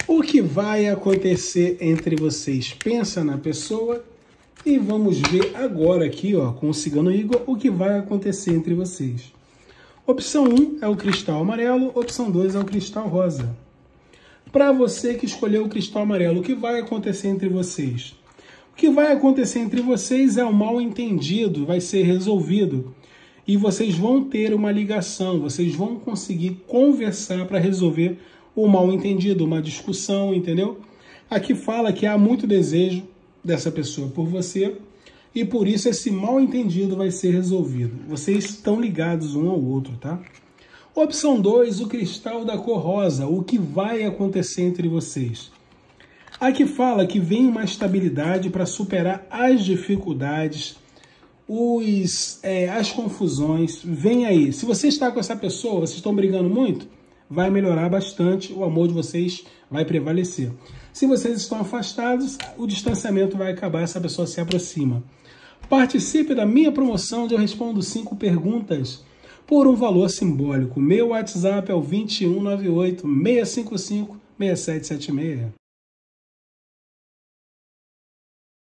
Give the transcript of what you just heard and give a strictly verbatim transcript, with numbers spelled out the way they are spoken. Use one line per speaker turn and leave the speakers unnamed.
O que vai acontecer entre vocês? Pensa na pessoa e vamos ver agora aqui, ó, com o Cigano Igor, o que vai acontecer entre vocês. Opção um é o cristal amarelo, opção dois é o cristal rosa. Para você que escolheu o cristal amarelo, o que vai acontecer entre vocês? O que vai acontecer entre vocês é o mal entendido, vai ser resolvido. E vocês vão ter uma ligação, vocês vão conseguir conversar para resolver o mal entendido, uma discussão, entendeu? Aqui fala que há muito desejo dessa pessoa por você e por isso esse mal entendido vai ser resolvido. Vocês estão ligados um ao outro, tá? Opção dois, o cristal da cor rosa. O que vai acontecer entre vocês? Aqui fala que vem uma estabilidade para superar as dificuldades, os, é, as confusões. Vem aí. Se você está com essa pessoa, vocês estão brigando muito, vai melhorar bastante, o amor de vocês vai prevalecer. Se vocês estão afastados, o distanciamento vai acabar, essa pessoa se aproxima. Participe da minha promoção onde eu respondo cinco perguntas por um valor simbólico. Meu WhatsApp é o dois um nove oito, seis cinco cinco, seis sete sete seis.